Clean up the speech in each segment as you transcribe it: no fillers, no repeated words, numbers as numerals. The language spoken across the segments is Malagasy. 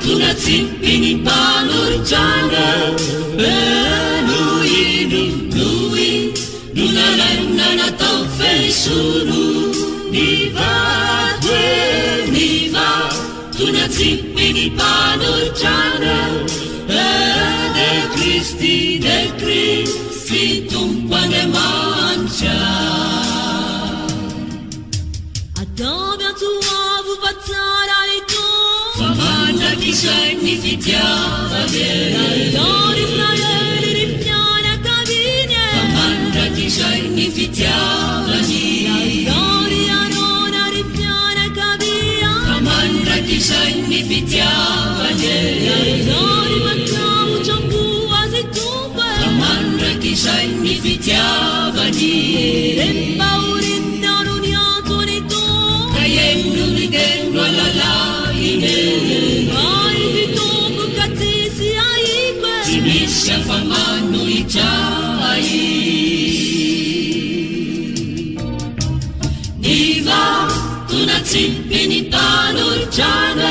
tunatsimpiny mpanorojana noinonoy nonalaina natao feisoro nivato niva tunatsimpiny mpanorojana de Kristi tompo Andriamanitra ataovy antsoavo fa tsara ito fa mandrakizay ny fitiavany ataony Israely ny mpianakaviny fa mandrakizay ny fitiavany ataony Arona ny mpianakavia fa mandrakizay ny fitiavany ataony matramotra azy tompo fa mandrakizay ny fitiavany empaorinano ny antony tompo ka ienony teno alalaine ai tompo ka tsisy aiko tsy misy afamano itray niva tunatsimpiny mpanorojana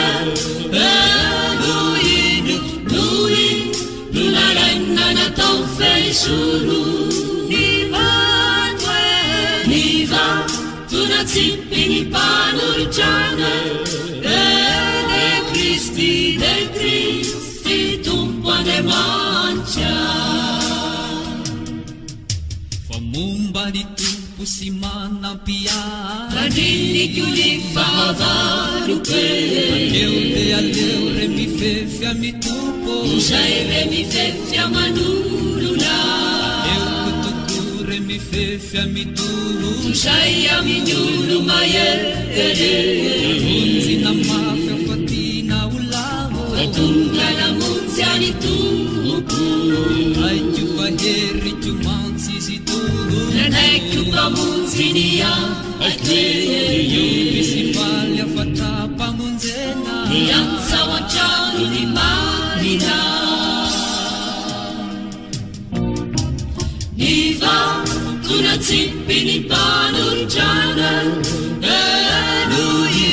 noy nonalaina natao feisoro niva tunatsimpiny mpanorojana de Kristi tompo Andriamanitra fa momba ny tompo sy manampiany andriniko ny fahavaroko aleo de aleo re mifefy amy tompo zay re mifefy amanolona aleo kotoko re mifefy amy tompo zay amin'ny olo mahery onjy namafy afatina olavo tonga namonjy any tompo aiko faheriko mantsy izy tompo nanaiko mpamonjy ny io misy faly afatrapamonjena ny antsao antrano ny marina niva tunatsimpiny mpanorojana noy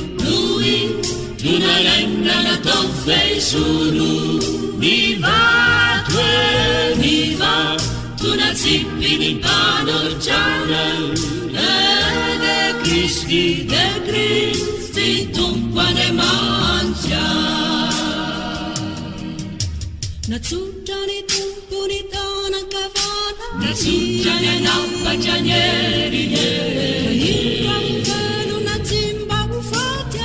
nonalaina natao feisoro niva tunatsimpiny mpanorojana de Kristi tompo Andriamanitra natsotrany tompo ny tanakavana natsotrany anampatrany erine ivaveno natsimba ho faty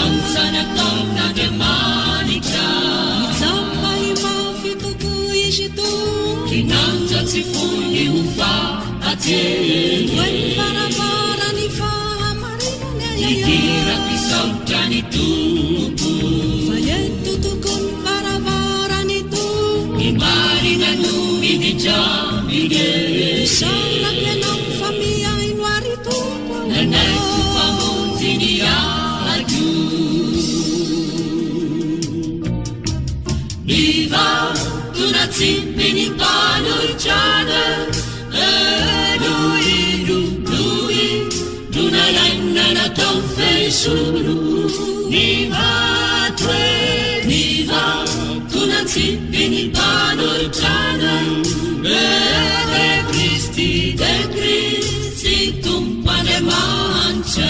iansanataon'Andriamanitra nitsapa imafy toko izy tompo kinanja tsy fony ho faty oeny faravara ny fahamarinany itirapisaotrany tompo fa eto tokony faravarany tompo ny marina no miditramine sanapianao fa miaino ary tompo nanaiko mpamonjy ny aiko niva tunatsimpiny mpanorojana noy nonalaina natao feisoro niva tunatsimpiny mpanorojana de Kristi tompo Andriamanitra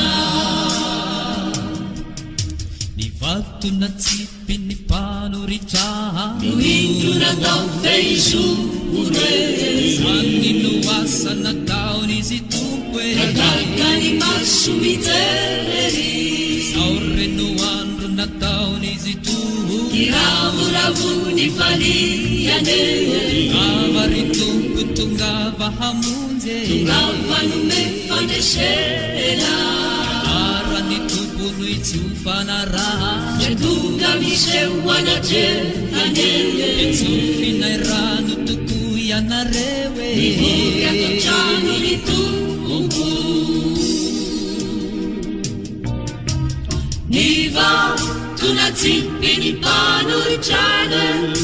nivato natsipiny mpanorojana nohindro natao feisoro manino asa nataony izy tompo nataka ny maso mijery sao reno andro nataony izy tompo iravoravo ny faliane avary tompo tongava hamonjy tongava nome fandresena arany tompo nohy tsy ho fanaraha ze tonga miseho anatreane etsofinay rano toko ianareo nivory atotrano ny tompo niva tunatsimpiny mpanorojana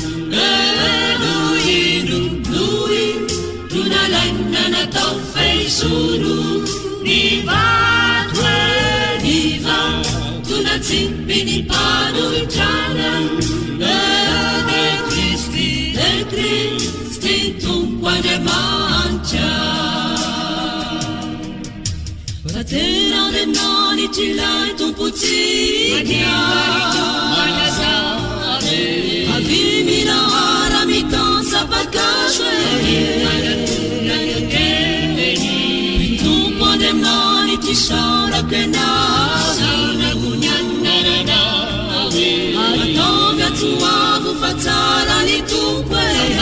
noy nonalaina natao feisoro niva Tunatsipini paluitrana de Kristi Tompo Andriamanitra. Rahateran'Andriamanitra ilay tompontsika, avy minahara mitansapakaso ny Tompo Andriamanitra isarako enazy, ataovy atsoavo fa tsara ny Tompo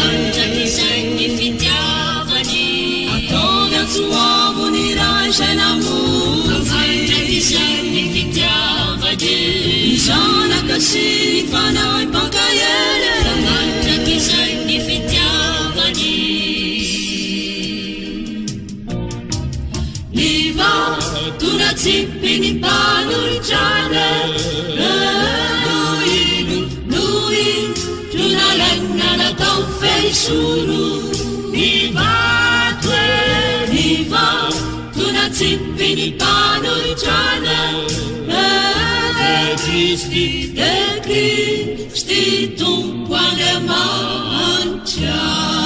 ataovy atsoavo ny raha izay namonjy, ny zanaka sy ny fanahy mpankahele, ny tunatsipini paluitrana noi tunalana natao feisuru ny tunatsipini paluitrana de Kristi Tompo Andriamanitra.